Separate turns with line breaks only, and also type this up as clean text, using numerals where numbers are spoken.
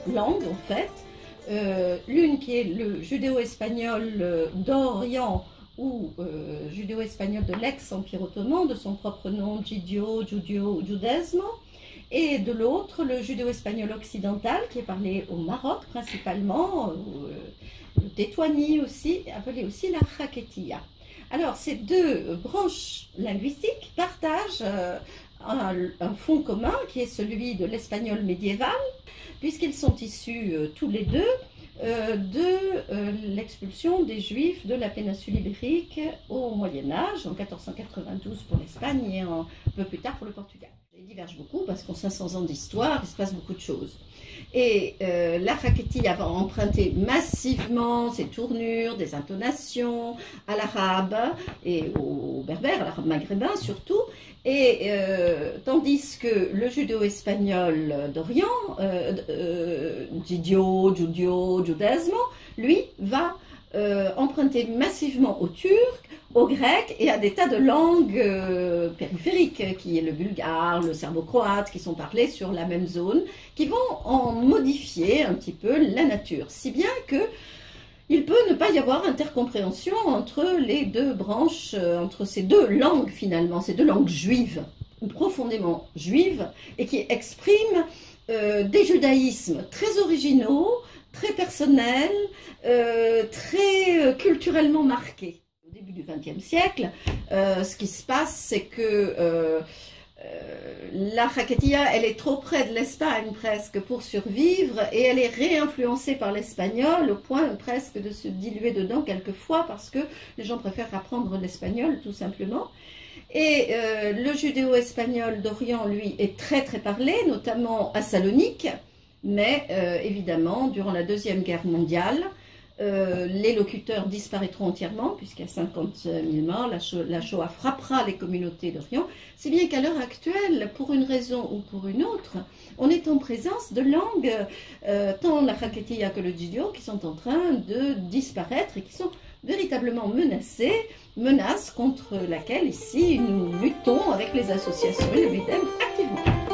langues en fait. L'une qui est le judéo-espagnol d'Orient ou judéo-espagnol de l'ex-Empire ottoman, de son propre nom, Gidio, Giudio, Giudesmo, et de l'autre, le judéo-espagnol occidental, qui est parlé au Maroc principalement, le Tétouani aussi, appelé aussi la Khaketia. Alors, ces deux branches linguistiques partagent un fond commun qui est celui de l'espagnol médiéval, puisqu'ils sont issus tous les deux de l'expulsion des Juifs de la péninsule ibérique au Moyen-Âge, en 1492 pour l'Espagne et un peu plus tard pour le Portugal. Ils divergent beaucoup parce qu'en 500 ans d'histoire, il se passe beaucoup de choses. Et la Khaketia va emprunter massivement ses tournures, des intonations à l'arabe et au berbère, à l'arabe maghrébin surtout, et tandis que le judéo-espagnol d'Orient, Gidio, Giudio, Giudesmo, lui va emprunter massivement au turc, au grec et à des tas de langues périphériques, qui est le bulgare, le serbo-croate, qui sont parlés sur la même zone, qui vont en modifier un petit peu la nature, si bien que il peut ne pas y avoir intercompréhension entre les deux branches, entre ces deux langues finalement, ces deux langues juives, profondément juives, et qui expriment des judaïsmes très originaux, très personnels, très culturellement marqués. Au début du XXe siècle, ce qui se passe, c'est que la Khaketia, elle est trop près de l'Espagne presque pour survivre, et elle est réinfluencée par l'espagnol au point presque de se diluer dedans quelquefois parce que les gens préfèrent apprendre l'espagnol tout simplement. Et le judéo-espagnol d'Orient, lui, est très très parlé, notamment à Salonique, mais évidemment, durant la Deuxième Guerre mondiale, les locuteurs disparaîtront entièrement, puisqu'il y a 50 000 morts, la Shoah frappera les communautés d'Orient, si bien qu'à l'heure actuelle, pour une raison ou pour une autre, on est en présence de langues, tant la Khaketia que le Gidio, qui sont en train de disparaître et qui sont véritablement menacées, menace contre laquelle ici nous luttons avec les associations et le BIDEM activement.